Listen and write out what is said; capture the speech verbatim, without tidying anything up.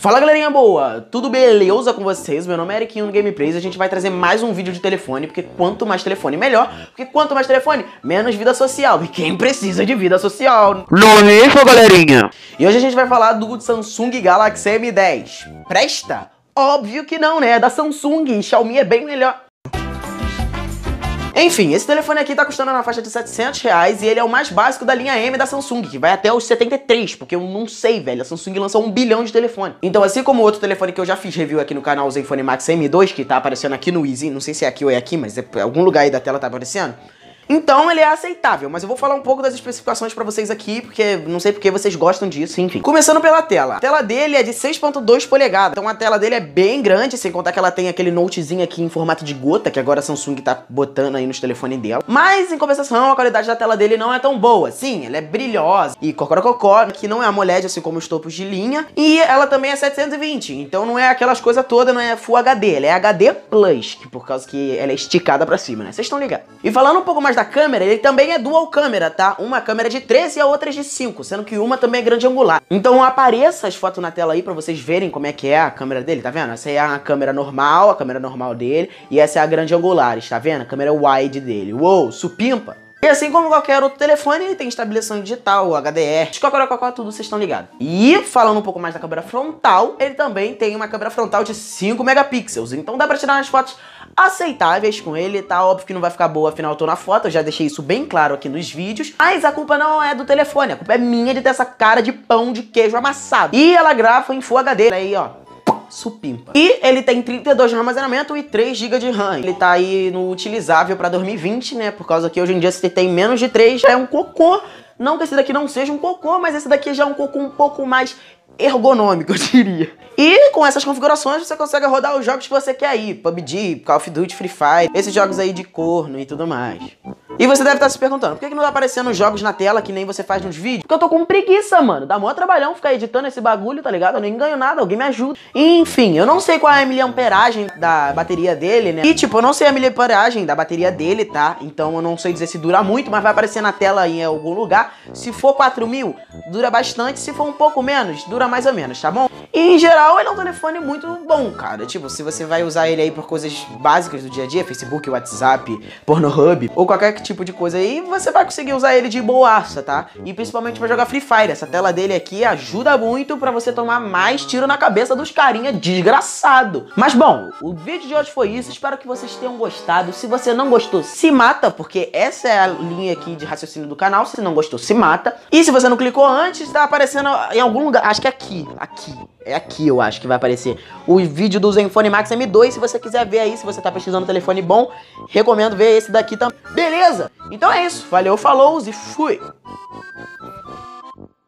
Fala galerinha boa, tudo beleza com vocês? Meu nome é Eriquinho no Gameplays e a gente vai trazer mais um vídeo de telefone, porque quanto mais telefone melhor, porque quanto mais telefone, menos vida social, e quem precisa de vida social? Não é isso, galerinha? E hoje a gente vai falar do Samsung Galaxy M dez. Presta? Óbvio que não, né? É da Samsung, Xiaomi é bem melhor. Enfim, esse telefone aqui tá custando na faixa de setecentos reais e ele é o mais básico da linha M da Samsung, que vai até os setenta e três, porque eu não sei, velho, a Samsung lançou um bilhão de telefone. Então, assim como o outro telefone que eu já fiz review aqui no canal, o Zenfone Max M dois, que tá aparecendo aqui no Easy, não sei se é aqui ou é aqui, mas é algum lugar aí da tela tá aparecendo. Então ele é aceitável, mas eu vou falar um pouco das especificações pra vocês aqui, porque não sei porque vocês gostam disso, enfim. Começando pela tela. A tela dele é de seis ponto dois polegadas, então a tela dele é bem grande, sem contar que ela tem aquele notezinho aqui em formato de gota, que agora a Samsung tá botando aí nos telefones dela. Mas, em compensação, a qualidade da tela dele não é tão boa. Sim, ela é brilhosa e cocorococó, que não é AMOLED, assim como os topos de linha. E ela também é setecentos e vinte, então não é aquelas coisas todas, não é Full H D, ela é H D Plus, que por causa que ela é esticada pra cima, né? Vocês estão ligados. E falando um pouco mais da câmera, ele também Também é dual câmera, tá? Uma câmera de treze e a outra de cinco, sendo que uma também é grande angular. Então apareça as fotos na tela aí pra vocês verem como é que é a câmera dele, tá vendo? Essa aí é a câmera normal, a câmera normal dele, e essa é a grande angular, tá vendo? A câmera wide dele. Uou, supimpa! E assim como qualquer outro telefone, ele tem estabilização digital, H D R, escocorococó, tudo vocês estão ligados. E falando um pouco mais da câmera frontal, ele também tem uma câmera frontal de cinco megapixels, então dá pra tirar umas fotos aceitáveis com ele, tá? Óbvio que não vai ficar boa, afinal eu tô na foto, eu já deixei isso bem claro aqui nos vídeos. Mas a culpa não é do telefone, a culpa é minha de ter essa cara de pão de queijo amassado. E ela grava em Full H D, aí ó, supimpa. E ele tem trinta e dois de armazenamento e três gigas de RAM. Ele tá aí no utilizável pra dois mil e vinte, né? Por causa que hoje em dia se tem menos de três já é um cocô. Não que esse daqui não seja um cocô, mas esse daqui já é um cocô um pouco mais ergonômico, eu diria. E com essas configurações você consegue rodar os jogos que você quer aí. P U B G, Call of Duty, Free Fire, esses jogos aí de corno e tudo mais. E você deve estar se perguntando, por que que não tá aparecendo os jogos na tela que nem você faz nos vídeos? Porque eu tô com preguiça, mano. Dá mó trabalhão ficar editando esse bagulho, tá ligado? Eu nem ganho nada, alguém me ajuda. Enfim, eu não sei qual é a miliamperagem da bateria dele, né? E tipo, eu não sei a miliamperagem da bateria dele, tá? Então eu não sei dizer se dura muito, mas vai aparecer na tela em algum lugar. Se for quatro mil, dura bastante. Se for um pouco menos, dura mais ou menos, tá bom? E em geral, ele é um telefone muito bom, cara. Tipo, se você vai usar ele aí por coisas básicas do dia a dia, Facebook, WhatsApp, Pornhub, ou qualquer tipo de coisa aí, você vai conseguir usar ele de boaça, tá? E principalmente pra jogar Free Fire. Essa tela dele aqui ajuda muito pra você tomar mais tiro na cabeça dos carinha desgraçado. Mas bom, o vídeo de hoje foi isso. Espero que vocês tenham gostado. Se você não gostou, se mata, porque essa é a linha aqui de raciocínio do canal. Se não gostou, se mata. E se você não clicou antes, tá aparecendo em algum lugar. Acho que é aqui. Aqui. É aqui, eu acho que vai aparecer o vídeo do Zenfone Max M dois. Se você quiser ver aí, se você tá pesquisando um telefone bom, recomendo ver esse daqui também. Beleza? Então é isso. Valeu, falou e fui!